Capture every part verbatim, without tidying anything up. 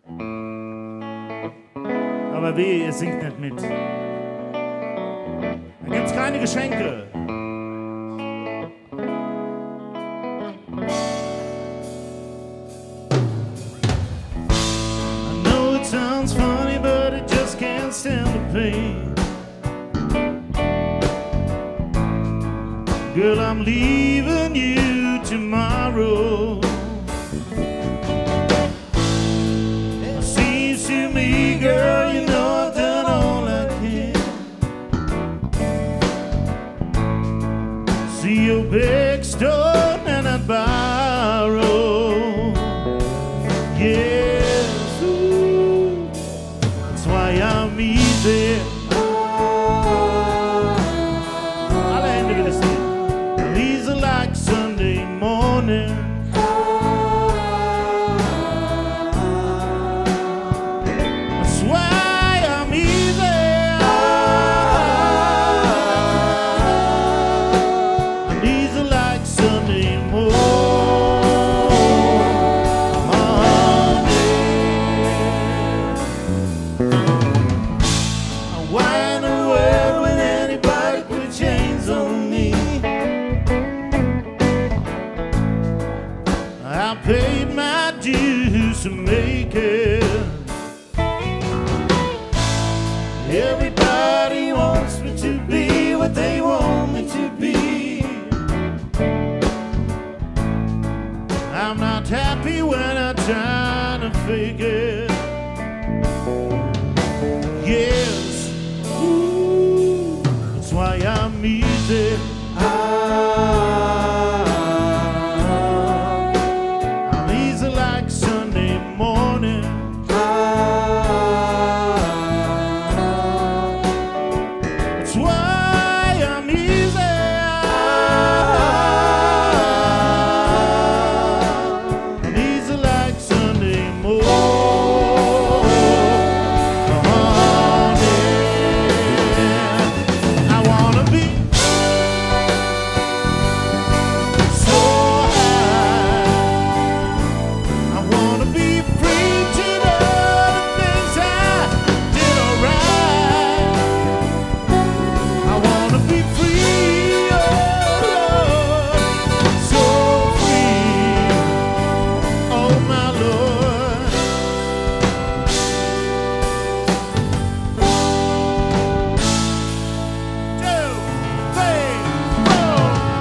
Aber weh, ihr singt nicht mit. Da gibt's keine Geschenke. I know it sounds funny, but I just can't stand the pain. Girl, I'm leaving you tomorrow. It seems to me, girl, you know I've done all I can. See your big stone and I'd borrow. Yes, ooh, that's why I'm easy. Like Sunday morning, that's why I'm easy. I'm easy like Sunday morning. Why in the world would anybody put chains on me? I paid my dues to make it. Everybody wants me to be what they want me to be. I'm not happy when I try to fake it. Yes, ooh, that's why I'm easy. Like Sunday morning, that's why I'm easy. I'm easy like Sunday morning. I wanna be so high. I wanna be free to know the things I did alright. I wanna be free, oh Lord, so free, oh my Lord. Two, three, four.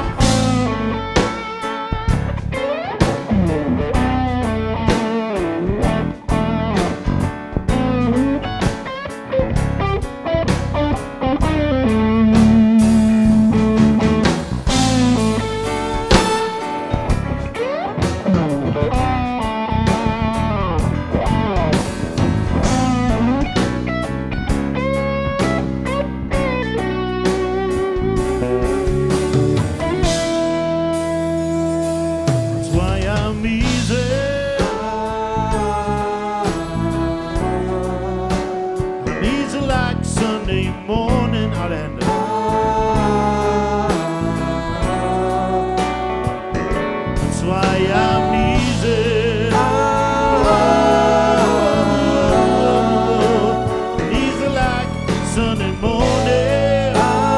That's why I'm easy. I'm easy like Sunday morning. Orlando. That's why I'm easy. I'm easy like Sunday morning.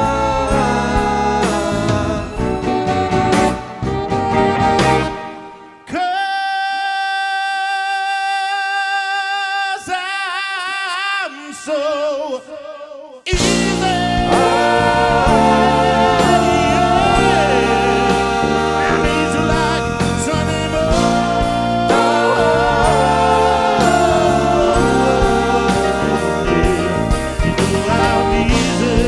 'Cause I'm so easy. I'm easy like Sunday morning. You know I'm easy.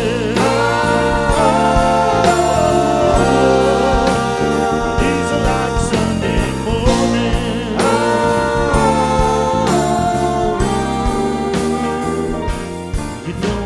Easy like Sunday morning. You know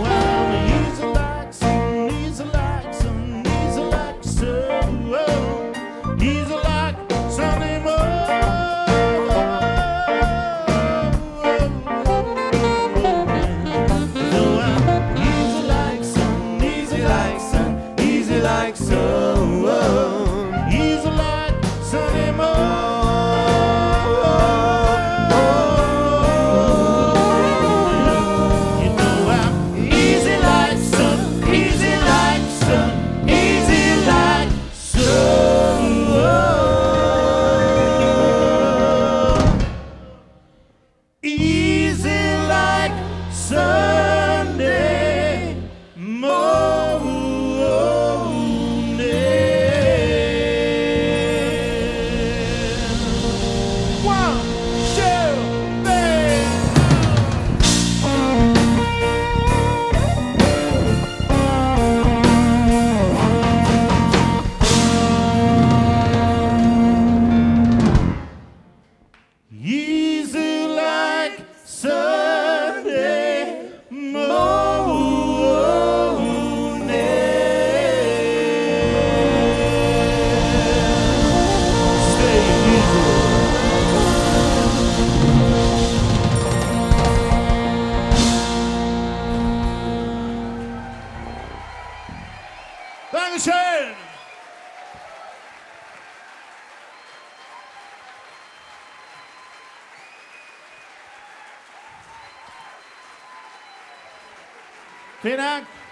easy like Sunday morning. One, two, three. Easy like Sunday morning. Stay easy. Dankeschön. Vielen Dank.